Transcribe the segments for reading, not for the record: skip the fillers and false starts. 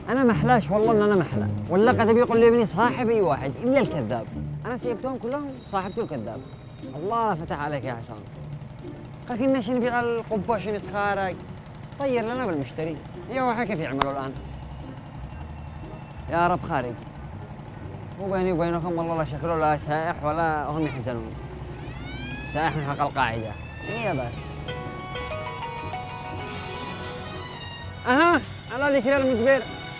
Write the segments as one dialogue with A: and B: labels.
A: انا محلاش والله ان انا محلى، واللقطه بيقول لي ابني صاحب اي واحد الا الكذاب. انا سيبتهم كلهم صاحبته الكذاب. الله فتح عليك يا حسام. قال كنا نبيع القبه عشان يتخارج، طير لنا بالمشتري. يا واحد كيف يعملوا الان؟ يا رب خارج. مو بيني وبينكم والله لا شكله لا سائح ولا هم يحزنون. سائح من حق القاعده. هي بس. اها على ذكر المدبر.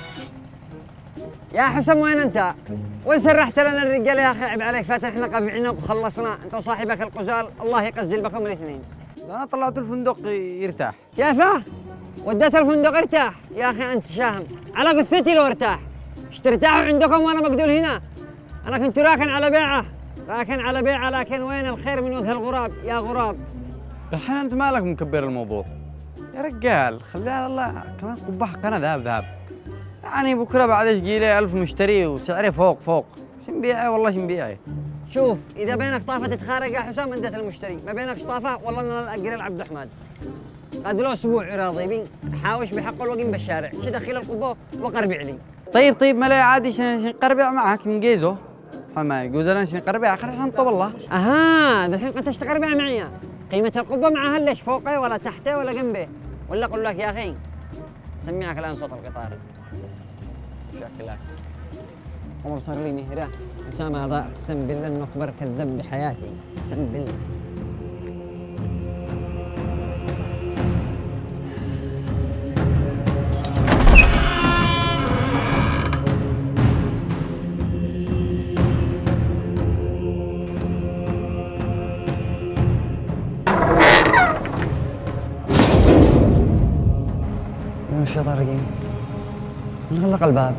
A: يا حسام وين انت؟ وين سرحت لنا الرجال يا اخي؟ عيب عليك، فاتح نقب عنق وخلصنا، انت وصاحبك القزال الله يقزل بكم الاثنين.
B: انا طلعت الفندق يرتاح.
A: كيفه؟ وديت الفندق ارتاح؟ يا اخي انت شاهم، على قثتي لو ارتاح. ايش ترتاحوا عندكم وانا مقدول هنا؟ انا كنت راكن على بيعه، راكن على بيعه، لكن وين الخير من وجه الغراب يا غراب؟
B: الحين انت مالك مكبر الموضوع؟ يا رجال خليها على الله، كمان قبة حقنا ذهب. يعني بكره بعد ايش جيلي 1000 مشتري وسعري فوق. شنبيعي والله شنبيعي.
A: شوف اذا بينك طافه تتخارج يا حسام انت المشتري، ما بينك طافه والله انا الاجر العبد الرحمن. قد له اسبوع راضي حاوش بحق الوقين بالشارع، شي دخل القبه وقربع لي.
B: طيب ما لا عادي شنقربع معك نقيزه. ما يجوز لنا شنقربع اخر حنطب الله.
A: اها الحين قد تقربع معي. قيمه القبه معها ليش فوقي ولا تحتي ولا جنبي؟ ولا اقول لك يا اخي سمعك الان صوت القطار. شكلك عمر صار لي مهره. حسام هذا اقسم بالله انه اكبر كذاب بحياتي، اقسم بالله. من الشيطان الرجيم. من غلق الباب؟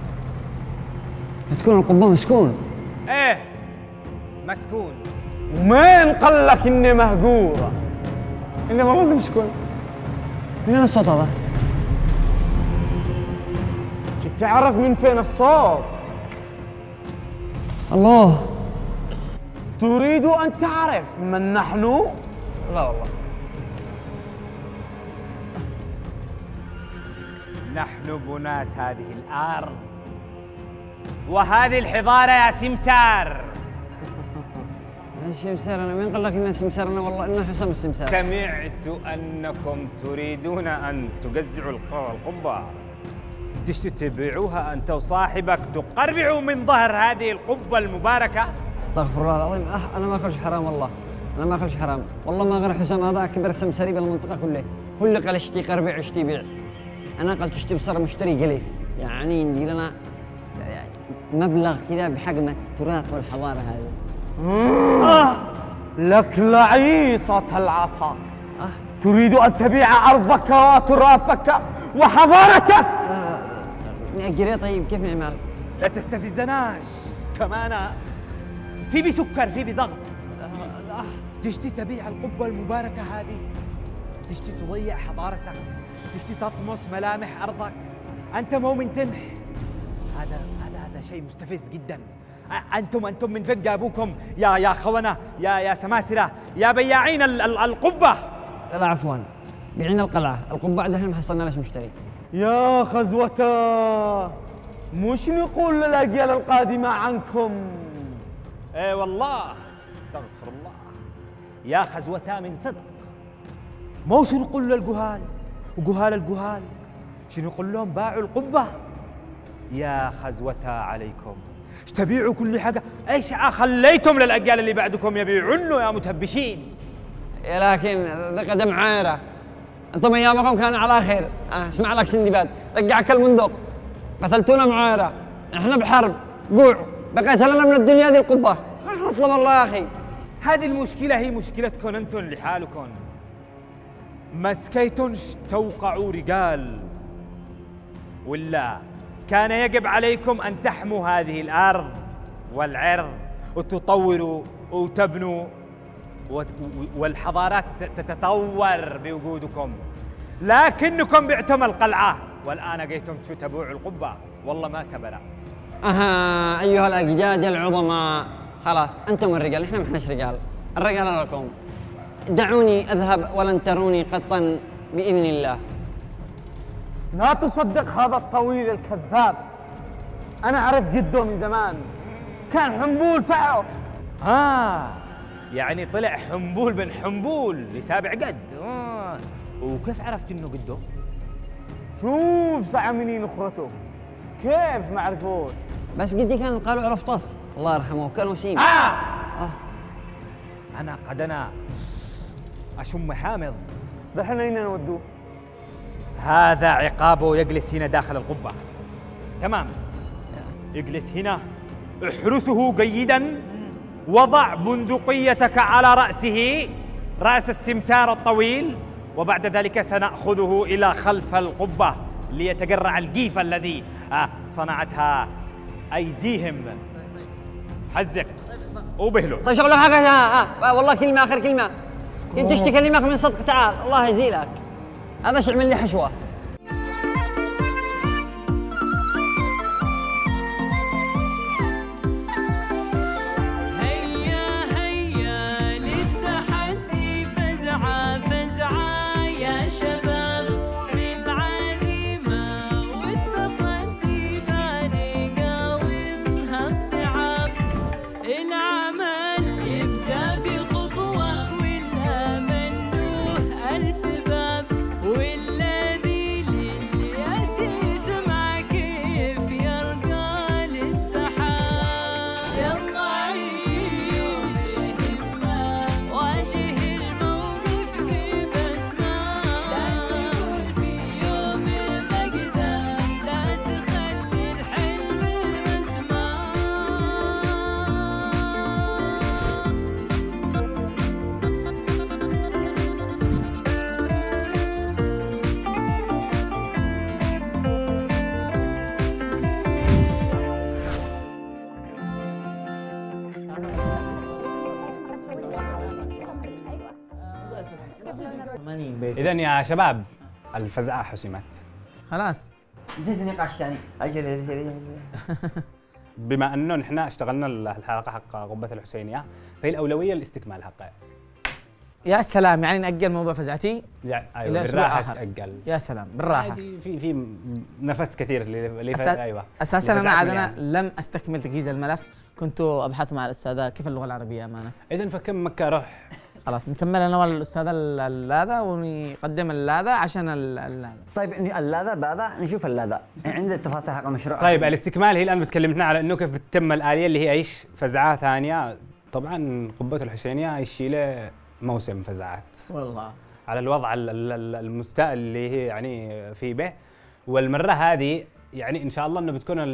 A: تكون القبة مسكون.
C: ايه مسكون.
D: ومين قال لك اني مهجورة؟
A: إني والله إني مسكون. من وين الصوت هذا؟
D: تعرف من فين الصوت؟
A: الله.
D: تريد ان تعرف من نحن؟
A: لا والله.
C: نحن بناة هذه الأرض وهذه الحضارة يا سمسار.
A: سمسار أنا؟ مين قال لك إنه سمسار أنا؟ والله إنه حسام السمسار.
C: سمعت أنكم تريدون أن توزعوا القبة، تبيعوها أنت وصاحبك، تقربعوا من ظهر هذه القبة المباركة.
A: استغفر الله العظيم. أنا ما أكلش حرام والله، أنا ما أكلش حرام والله. ما غير حسام هذا أكبر سمساري بالمنطقة كلها. هو اللي قال اشتي قربع واشتي بيع. أنا قلت اشتي بصر مشتري قليف، يعني يندي لنا مبلغ كذا بحجم التراث والحضارة هذه.
D: لك لعيصة العصا. تريد أن تبيع أرضك وتراثك وحضارتك؟
A: نأجريه. طيب كيف نعمل؟
C: لا تستفزناش كمان. في بسكر في بضغط. تشتي تبيع القبة المباركة هذه، تشتي تضيع حضارتك، تشتي تطمس ملامح أرضك. أنت مؤمن تنح. هذا شيء مستفز جدا. أنتم من فين جابوكم يا خونة يا سماسرة يا بياعين القبة؟
A: لا عفوا، بيعنا القلعة، القبة عندنا ما حصلنا ليش مشتري.
D: يا خزوة، مش نقول للأجيال القادمة عنكم؟
C: ايه والله استغفر الله. يا خزوتا من صدق. مو شو نقول للجهال وجهال الجهال، شنو نقول لهم باعوا القبة؟ يا خزوتا عليكم، ايش تبيعوا كل حاجة؟ ايش خليتم للأجيال اللي بعدكم يبيعونه يا متهبشين؟
A: لكن ذا قدم عايرة. انتم ايامكم كان على خير. اسمع لك سندباد، رجعك المندق، قتلتونا معايرة، احنا بحرب جوع، بقيت لنا من الدنيا ذي القبة. خلينا نطلب الله يا اخي.
C: هذه المشكلة هي مشكلتكم انتم لحالكم. مسكيتنش توقعوا رجال، ولا كان يجب عليكم أن تحموا هذه الأرض والعرض وتطوروا وتبنوا والحضارات تتطور بوجودكم، لكنكم بعتم القلعة والآن جيتم تبيعوا القبة. والله ما سبلا.
A: أيها الأجداد العظماء، خلاص أنتم الرجال، إحنا ما إحناش رجال، الرجال لكم. دعوني أذهب ولن تروني قطا بإذن الله.
D: لا تصدق هذا الطويل الكذاب. أنا أعرف جده من زمان، كان حنبول سعره.
C: يعني طلع حنبول بن حنبول لسابع قد. وكيف عرفت إنه قده؟
D: شوف سعى منين أخرته، كيف ما عرفوش؟
A: بس قدي كان قالوا عرف طص الله يرحمه وكان وسيم.
C: أنا قد أنا أشم حامض.
D: دحين أين نودوه؟
C: هذا عقابه، يجلس هنا داخل القبة. تمام، اجلس هنا، احرسه جيدا، وضع بندقيتك على رأسه، رأس السمسار الطويل، وبعد ذلك سنأخذه إلى خلف القبة ليتجرع الجيف الذي صنعتها أيديهم. حزق وبهلو.
A: طيب شغله حاجة والله كلمة آخر كلمة، كنت تكلمك من صدق، تعال الله يزيلك، هذا شو عمل لي حشوة.
E: إذن يا شباب الفزعة حسمت.
B: خلاص
A: نسيت نقاش ثاني. أجل
E: بما أنه نحن اشتغلنا الحلقة حق قبة الحسينية، فهي الأولوية لاستكمال حقها.
B: يا سلام، يعني نأجل موضوع فزعتي؟
E: أيوة بالراحة تأجل.
B: يا سلام بالراحة.
E: عادي، في نفس كثير أيوة.
B: أساساً أنا عاد أنا لم أستكمل تجهيز الملف، كنت أبحث مع الأستاذة كيف اللغة العربية أمانة.
E: إذن فكم مكة روح.
B: خلاص نكمل انا والأستاذ اللاذا ونقدم اللاذا عشان اللاذا.
A: طيب اللاذا بعدها نشوف اللاذا عند التفاصيل حق المشروع.
E: طيب الاستكمال هي الان بتكلمنا على انه كيف بتتم الاليه اللي هي ايش؟ فزعه ثانيه. طبعا قبة الحسينية يشيله موسم فزعات
B: والله
E: على الوضع المستاء اللي هي يعني في به، والمره هذه يعني ان شاء الله انه بتكون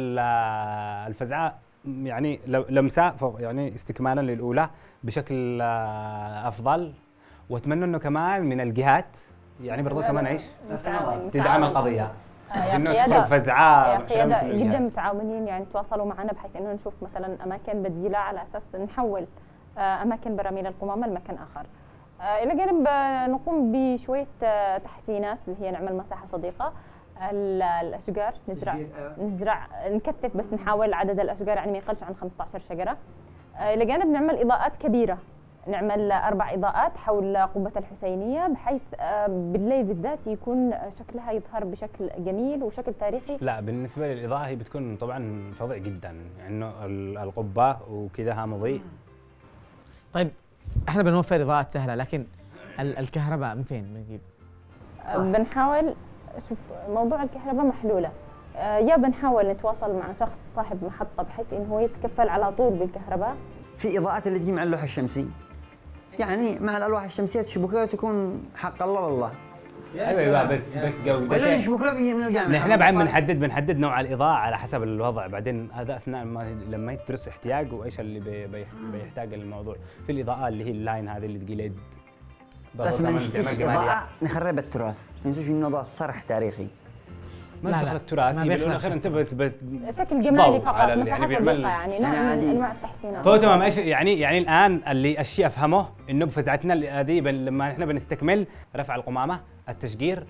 E: الفزعه يعني لمسه يعني استكمالا للاولى بشكل افضل، واتمنى انه كمان من الجهات يعني برضو كمان ايش تدعم القضيه، انه تخرج فزعه
F: قيادة جدا متعاونين، يعني تواصلوا معنا بحيث انه نشوف مثلا اماكن بديله على اساس نحول اماكن براميل القمامه لمكان اخر. الى جانب نقوم بشويه تحسينات اللي هي نعمل مساحه صديقه، الاشجار نزرع نكثف، بس نحاول عدد الاشجار يعني ما يقلش عن 15 شجره. الى جانب نعمل اضاءات كبيره، نعمل 4 اضاءات حول قبة الحسينية بحيث بالليل بالذات يكون شكلها يظهر بشكل جميل وشكل تاريخي.
E: لا بالنسبة للإضاءة هي بتكون طبعا فظيع جدا، يعني انه القبة وكذا مضيء.
B: طيب احنا بنوفر اضاءات سهلة، لكن الكهرباء من فين بنجيب؟
F: بنحاول شوف موضوع الكهرباء محلولة، يا بنحاول نتواصل مع شخص صاحب محطة بحيث انه هو يتكفل على طول بالكهرباء.
A: في اضاءات اللي تجي مع اللوحة الشمسي، يعني مع الالواح الشمسيه تشبكها تكون حق الله والله.
E: ايوه بس جودتها نحن بعد بنحدد نوع الاضاءه على حسب الوضع، بعدين هذا اثناء لما تدرس احتياج وايش اللي بيحتاج الموضوع. في الاضاءه اللي هي اللاين هذه اللي تجي ليد،
A: بس ما نشتري اضاءه نخرب التراث، تنسوش انه ده صرح تاريخي.
E: ما تدخل التراث، هي بالاخير انت
F: شكل جمالي فقط، مساحه صديقه يعني نوع من انواع التحسينات.
E: فهو تمام. ايش يعني الان اللي الشيء افهمه انه بفزعتنا هذه لما احنا بنستكمل رفع القمامه، التشجير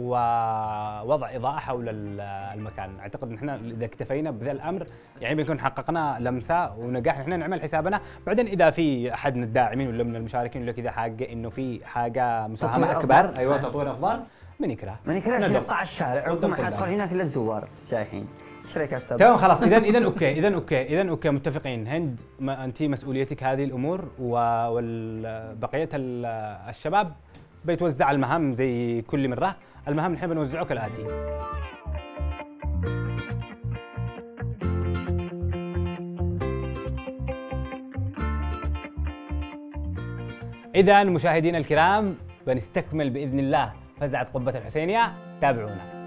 E: ووضع اضاءه حول المكان. اعتقد ان احنا اذا اكتفينا بذا الامر يعني بنكون حققنا لمسه ونجاح. احنا نعمل حسابنا بعدين اذا في احد من الداعمين ولا من المشاركين ولا كذا حاجه انه في حاجه مساهمه اكبر، ايوه تطوير افضل، من يكره؟
A: من يكره
E: ندق.
A: يقطع الشارع وما حيدخل هناك الا الزوار سايحين. ايش رايك يا استاذ؟
E: تمام خلاص. اذا اوكي متفقين. هند انت مسؤوليتك هذه الامور وبقيه الشباب بيتوزع المهام زي كل مره. المهام نحن بنوزعه كالاتي. إذا مشاهدينا الكرام بنستكمل بإذن الله فزعة قبة الحسينية، تابعونا.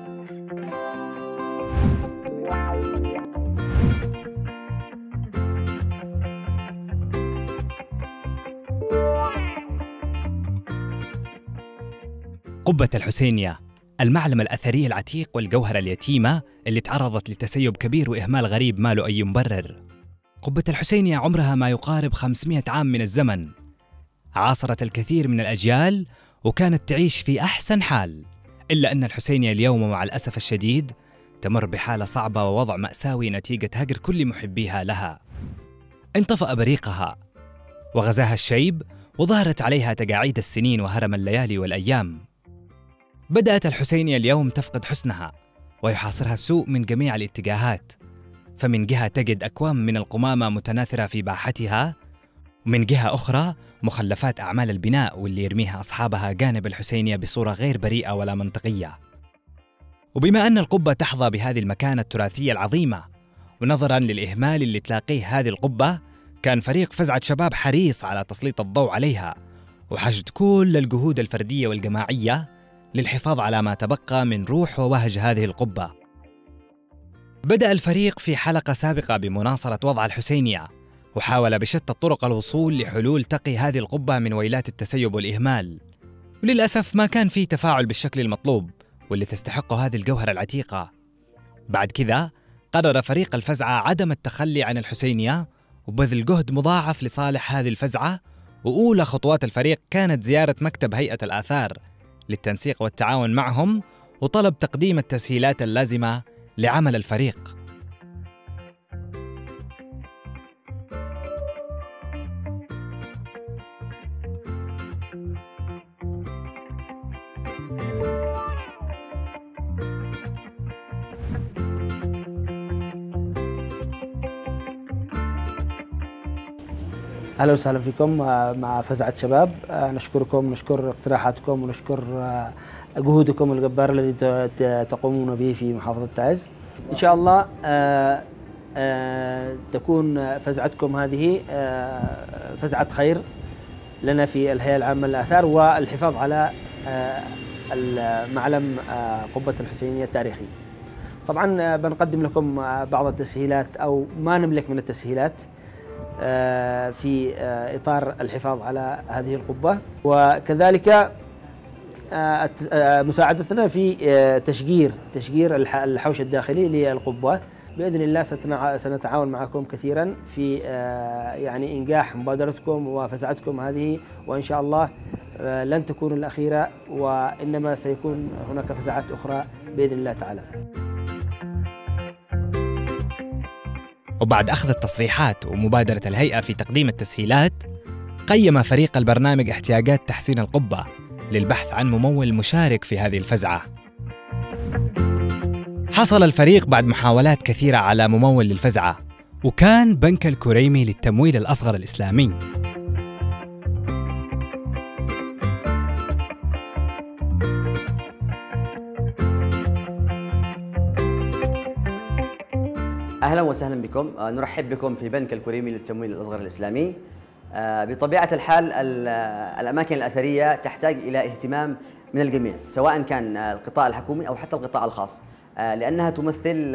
G: قبة الحسينية، المعلم الأثري العتيق والجوهرة اليتيمة اللي تعرضت لتسيب كبير وإهمال غريب ما له أي مبرر. قبة الحسينية عمرها ما يقارب 500 عام من الزمن، عاصرت الكثير من الأجيال وكانت تعيش في أحسن حال، إلا أن الحسينية اليوم مع الأسف الشديد تمر بحالة صعبة ووضع مأساوي نتيجة هجر كل محبيها لها. انطفأ بريقها وغزاها الشيب وظهرت عليها تقاعيد السنين وهرم الليالي والأيام. بدأت الحسينية اليوم تفقد حسنها ويحاصرها السوء من جميع الاتجاهات، فمن جهة تجد أكوام من القمامة متناثرة في باحتها، ومن جهة أخرى مخلفات أعمال البناء واللي يرميها أصحابها جانب الحسينية بصورة غير بريئة ولا منطقية. وبما أن القبة تحظى بهذه المكانة التراثية العظيمة، ونظراً للإهمال اللي تلاقيه هذه القبة، كان فريق فزعة شباب حريص على تسليط الضوء عليها وحشد كل الجهود الفردية والجماعية للحفاظ على ما تبقى من روح ووهج هذه القبة. بدأ الفريق في حلقة سابقة بمناصرة وضع الحسينية، وحاول بشتى الطرق الوصول لحلول تقي هذه القبة من ويلات التسيب والإهمال، وللأسف ما كان في تفاعل بالشكل المطلوب واللي تستحقه هذه الجوهرة العتيقة. بعد كذا قرر فريق الفزعة عدم التخلي عن الحسينية وبذل جهد مضاعف لصالح هذه الفزعة، وأولى خطوات الفريق كانت زيارة مكتب هيئة الآثار للتنسيق والتعاون معهم وطلب تقديم التسهيلات اللازمة لعمل الفريق.
H: اهلا وسهلا فيكم مع فزعة شباب. نشكركم، نشكر اقتراحاتكم، ونشكر جهودكم الجبارة التي تقومون به في محافظة تعز. ان شاء الله تكون فزعتكم هذه فزعة خير لنا في الهيئة العامة للآثار والحفاظ على المعلم قبة الحسينية التاريخي. طبعا بنقدم لكم بعض التسهيلات أو ما نملك من التسهيلات في إطار الحفاظ على هذه القبة، وكذلك مساعدتنا في تشجير الحوش الداخلي للقبة. بإذن الله سنتعاون معكم كثيرا في يعني إنجاح مبادرتكم وفزعتكم هذه، وإن شاء الله لن تكون الأخيرة، وإنما سيكون هناك فزعات أخرى بإذن الله تعالى.
G: وبعد أخذ التصريحات ومبادرة الهيئة في تقديم التسهيلات، قيم فريق البرنامج احتياجات تحسين القبة للبحث عن ممول مشارك في هذه الفزعة. حصل الفريق بعد محاولات كثيرة على ممول للفزعة، وكان بنك الكريمي للتمويل الأصغر الإسلامي.
I: أهلا وسهلا بكم. نرحب بكم في بنك الكريمي للتمويل الأصغر الإسلامي. بطبيعة الحال الأماكن الأثرية تحتاج إلى اهتمام من الجميع، سواء كان القطاع الحكومي أو حتى القطاع الخاص، لأنها تمثل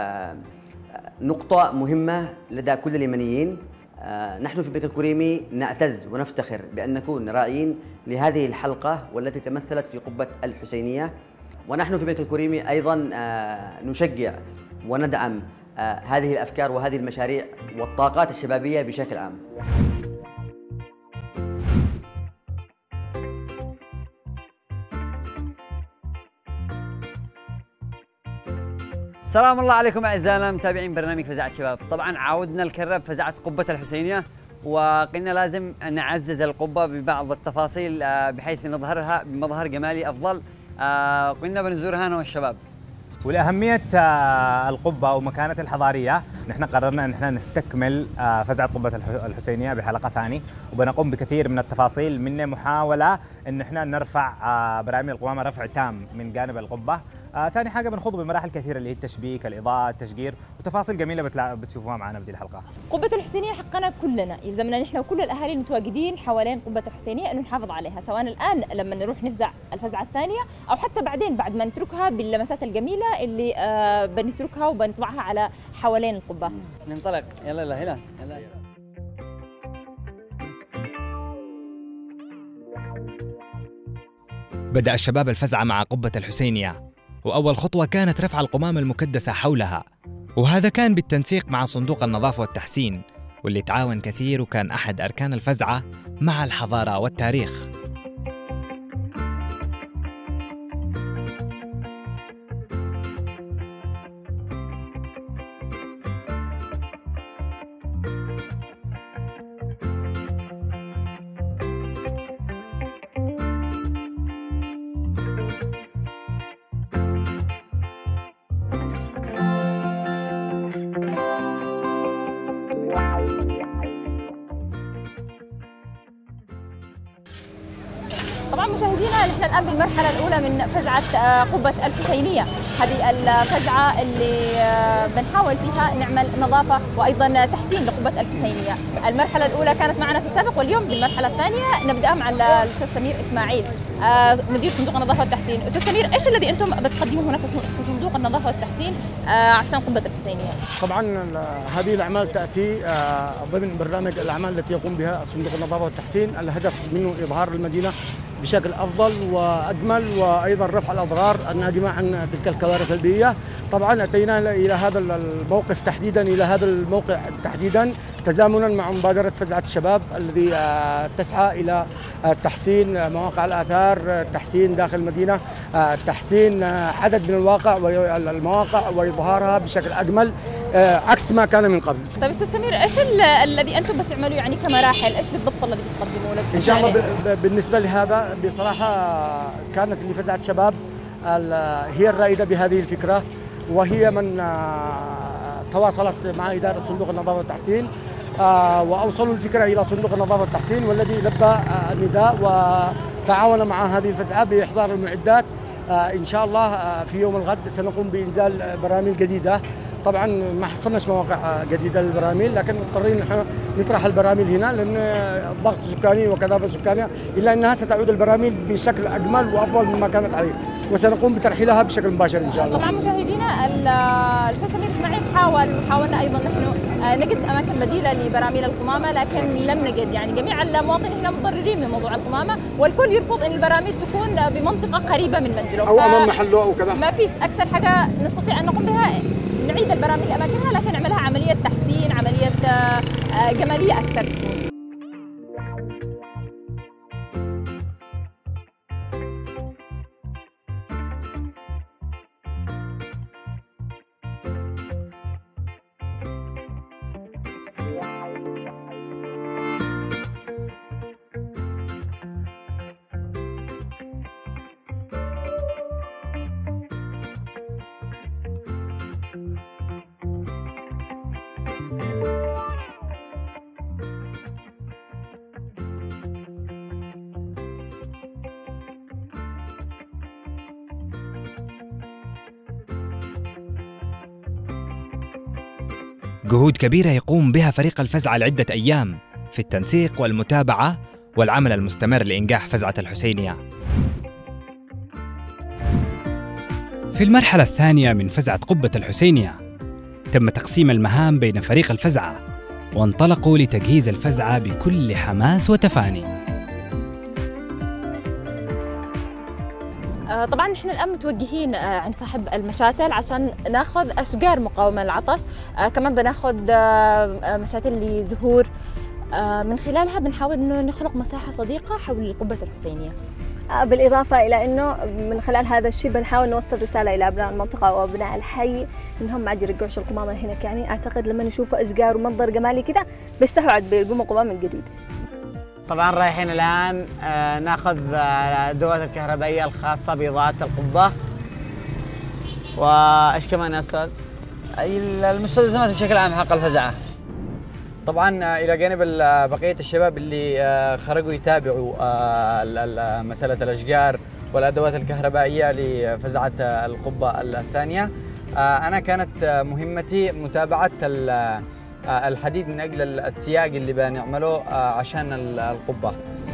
I: نقطة مهمة لدى كل اليمنيين. نحن في بنك الكريمي نعتز ونفتخر بأن نكون راعين لهذه الحلقة والتي تمثلت في قبة الحسينية، ونحن في بنك الكريمي أيضا نشجع وندعم هذه الأفكار وهذه المشاريع والطاقات الشبابية بشكل عام.
A: سلام الله عليكم أعزائنا متابعين برنامج فزعة شباب. طبعا عاودنا الكرة بفزعة قبة الحسينية، وقلنا لازم نعزز القبة ببعض التفاصيل بحيث نظهرها بمظهر جمالي أفضل كنا بنزورها أنا والشباب.
E: ولأهمية القبة ومكانة الحضارية نحن قررنا أن احنا نستكمل فزعة قبة الحسينية بحلقة ثانية، وبنقوم بكثير من التفاصيل، منها محاولة أن احنا نرفع براميل القمامة رفع تام من جانب القبة. ثاني حاجة بنخوض بمراحل كثيرة اللي هي التشبيك، الإضاءة، التشجير، وتفاصيل جميلة بتشوفوها معنا بدي الحلقة.
F: قبة الحسينية حقنا كلنا، يلزمنا نحن وكل الأهالي المتواجدين حوالين قبة الحسينية أنه نحافظ عليها، سواء الآن لما نروح نفزع الفزعة الثانية أو حتى بعدين بعد ما نتركها باللمسات الجميلة اللي بنتركها وبنطبعها على حوالين القبة.
A: ننطلق، يلا يلا هلا يلا.
G: بدأ الشباب الفزعة مع قبة الحسينية، وأول خطوة كانت رفع القمامة المكدسة حولها، وهذا كان بالتنسيق مع صندوق النظافة والتحسين واللي تعاون كثير وكان أحد أركان الفزعة مع الحضارة والتاريخ.
F: طبعا مشاهدينا نحن الان بالمرحله الاولى من فزعه قبه الحسينيه، هذه الفزعه اللي بنحاول فيها نعمل نظافه وايضا تحسين لقبه الحسينيه. المرحله الاولى كانت معنا في السابق، واليوم بالمرحله الثانيه نبداها مع الاستاذ سمير اسماعيل مدير صندوق النظافه والتحسين. استاذ سمير، ايش الذي انتم بتقدموه هنا في صندوق النظافه والتحسين عشان قبه الحسينيه؟
J: طبعا هذه الاعمال تاتي ضمن برنامج الاعمال التي يقوم بها صندوق النظافه والتحسين، الهدف منه اظهار المدينه بشكل افضل واجمل، وايضا رفع الاضرار الناجمه عن تلك الكوارث البيئيه. طبعا اتينا الى هذا الموقف تحديدا، الى هذا الموقع تحديدا تزامنا مع مبادره فزعه الشباب الذي تسعى الى تحسين مواقع الاثار، تحسين داخل المدينه، تحسين عدد من المواقع واظهارها بشكل اجمل عكس ما كان من قبل.
F: طيب استاذ سمير، ايش الذي انتم بتعملوا يعني كمراحل؟ ايش بالضبط الذي بتقدموه؟
J: ان شاء الله بالنسبه لهذا بصراحه كانت اللي فزعه شباب هي الرائده بهذه الفكره، وهي من تواصلت مع اداره صندوق النظافه والتحسين واوصلوا الفكره الى صندوق النظافه والتحسين، والذي لبى النداء وتعاون مع هذه الفزعه باحضار المعدات. ان شاء الله في يوم الغد سنقوم بانزال براميل جديده. طبعا ما حصلناش مواقع جديده للبراميل، لكن مضطرين نحن نطرح البراميل هنا لان الضغط سكاني وكثافه سكانيه، الا انها ستعود البراميل بشكل اجمل وافضل مما كانت عليه، وسنقوم بترحيلها بشكل مباشر ان شاء الله.
F: طبعا مشاهدينا الاستاذ سمير اسماعيل حاولنا ايضا نحن نجد اماكن بديله لبراميل القمامه، لكن لم نجد. يعني جميع المواطنين هنا متضررين من موضوع القمامه، والكل يرفض ان البراميل تكون بمنطقه قريبه من منزله
J: او امام محله او كذا.
F: ما فيش اكثر حاجه نستطيع ان نقوم بها نعيد البراميل اماكنها، لكن نعملها عمليه تحسين، عمليه جماليه اكثر تكون.
G: جهود كبيرة يقوم بها فريق الفزعة لعدة أيام في التنسيق والمتابعة والعمل المستمر لإنجاح فزعة الحسينية. في المرحلة الثانية من فزعة قبة الحسينية تم تقسيم المهام بين فريق الفزعة، وانطلقوا لتجهيز الفزعة بكل حماس وتفاني.
F: طبعا نحن الان متوجهين عند صاحب المشاتل عشان ناخذ اشجار مقاومه للعطش، كمان بناخذ مشاتل لزهور، من خلالها بنحاول انه نخلق مساحه صديقه حول قبه الحسينيه.
K: بالاضافه الى انه من خلال هذا الشيء بنحاول نوصل رساله الى ابناء المنطقه وابناء الحي انهم ما عاد يرجعوش القمامه هناك. يعني اعتقد لما يشوفوا اشجار ومنظر جمالي كذا بيستحوا عاد بيقوموا قمامه جديد.
B: طبعا رايحين الآن ناخذ الأدوات الكهربائية الخاصة بإضاءة القبة. وإيش كمان يا أستاذ؟
A: المستلزمات بشكل عام حق الفزعة.
B: طبعا إلى جانب بقية الشباب اللي خرجوا يتابعوا مسألة الأشجار والأدوات الكهربائية لفزعة القبة الثانية، أنا كانت مهمتي متابعة الحديد من أجل السياق اللي بنعمله عشان القبة.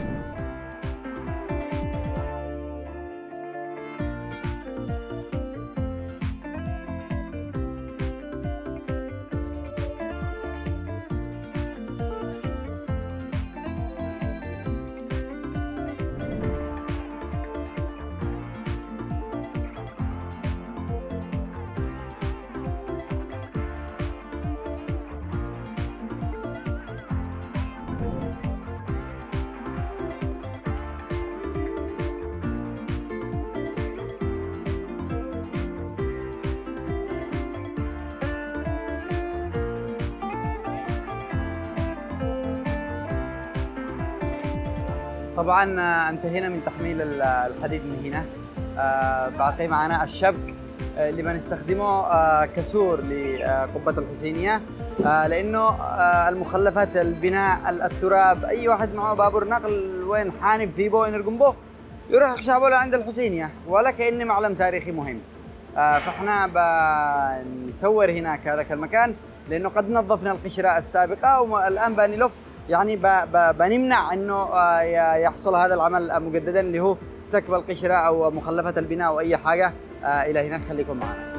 B: طبعا انتهينا من تحميل الحديد من هنا. باقي معنا الشبك اللي بنستخدمه كسور لقبة الحسينية، لأنه المخلفات البناء التراب أي واحد معه بابور نقل وين حانب ثيبو وين يرقم يروح يخشابه لعند الحسينية ولا كأنه معلم تاريخي مهم. فاحنا بنصور هناك هذاك المكان لأنه قد نظفنا القشرة السابقة والآن بنلف يعني بنمنع انه يحصل هذا العمل مجددا اللي هو سكب القشره او مخلفات البناء او اي حاجه. الى هناك خليكم معنا.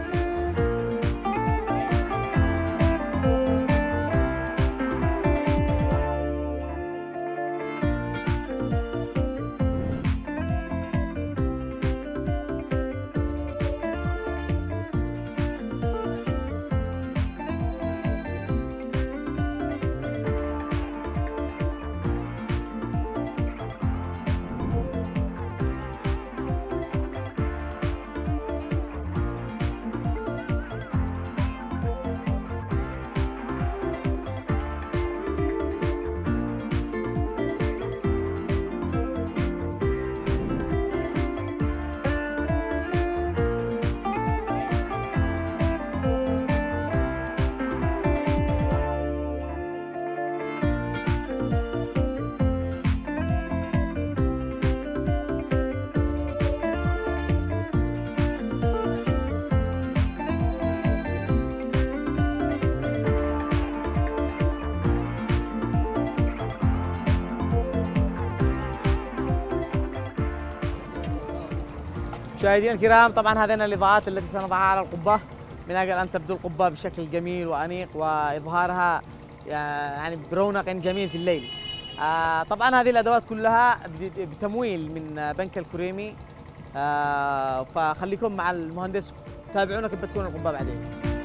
L: مشاهدينا الكرام، طبعا هذين الاضاءات التي سنضعها على القبه من اجل ان تبدو القبه بشكل جميل وانيق واظهارها يعني برونق جميل في الليل. طبعا هذه الادوات كلها بتمويل من بنك الكريمي. فخليكم مع المهندس تابعونا كيف بتكون القبه بعدين.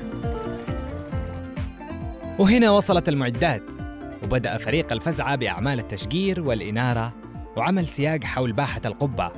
G: وهنا وصلت المعدات وبدأ فريق الفزعة بأعمال التشجير والإنارة وعمل سياج حول باحة القبة.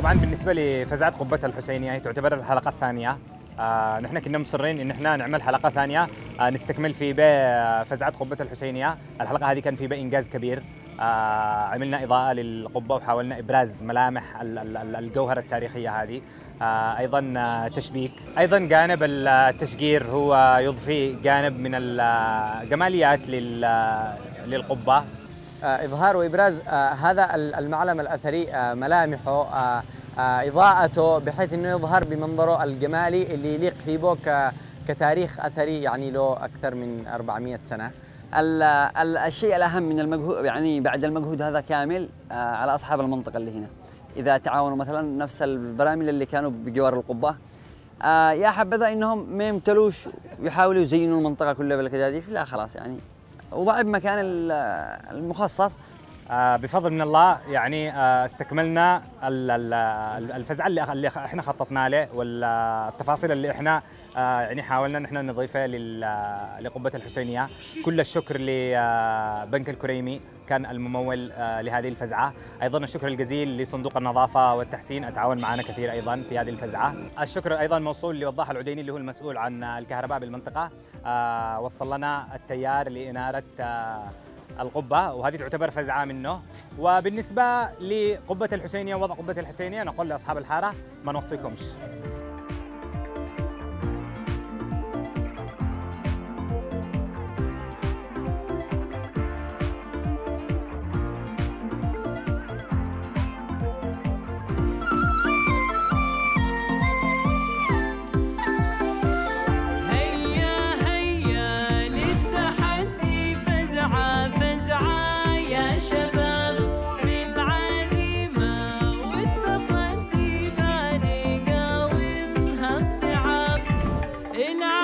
E: طبعا بالنسبه لفزعه قبه الحسينيه هي تعتبر الحلقه الثانيه. نحن كنا مصرين ان احنا نعمل حلقه ثانيه نستكمل في فزعه قبه الحسينيه. الحلقه هذه كان في انجاز كبير، عملنا اضاءه للقبه وحاولنا ابراز ملامح الجوهره التاريخيه هذه. ايضا تشبيك، ايضا جانب التشجير هو يضفي جانب من الجماليات للقبه.
M: إظهار وإبراز هذا المعلم الأثري، ملامحه، إضاءته، بحيث أنه يظهر بمنظره الجمالي اللي يليق في بو كتاريخ أثري يعني له أكثر من 400 سنة.
A: الشيء الأهم من المجهود، يعني بعد المجهود هذا كامل على أصحاب المنطقة اللي هنا، إذا تعاونوا مثلا نفس البراميل اللي كانوا بجوار القبة، يا حبذا إنهم ما يمتلوش ويحاولوا يزينوا المنطقة كلها بالكداديف، لا خلاص يعني وضع بمكان المخصص.
E: بفضل من الله يعني استكملنا الفزعه اللي احنا خططنا له، والتفاصيل اللي احنا يعني حاولنا ان احنا نضيفها لقبه الحسينيه. كل الشكر لبنك الكريمي كان الممول لهذه الفزعه، ايضا الشكر الجزيل لصندوق النظافه والتحسين اتعاون معنا كثير ايضا في هذه الفزعه. الشكر ايضا موصول لوضاح العديني اللي هو المسؤول عن الكهرباء بالمنطقه، وصل لنا التيار لاناره القبة، وهذه تعتبر فزعة منه. وبالنسبة لقبة الحسينية ووضع قبة الحسينية نقول لأصحاب الحارة ما نوصيكمش.
N: العالم